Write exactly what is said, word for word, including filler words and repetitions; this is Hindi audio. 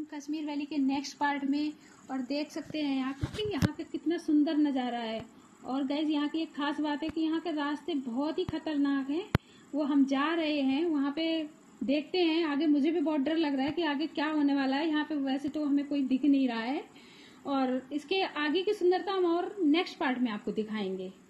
कश्मीर वैली के नेक्स्ट पार्ट में और देख सकते हैं यहाँ पे यहाँ पे कितना सुंदर नज़ारा है। और गाइज यहाँ की एक खास बात है कि यहाँ के रास्ते बहुत ही खतरनाक हैं। वो हम जा रहे हैं वहाँ पे, देखते हैं आगे। मुझे भी बहुत डर लग रहा है कि आगे क्या होने वाला है। यहाँ पे वैसे तो हमें कोई दिख नहीं रहा है और इसके आगे की सुंदरता हम और नेक्स्ट पार्ट में आपको दिखाएंगे।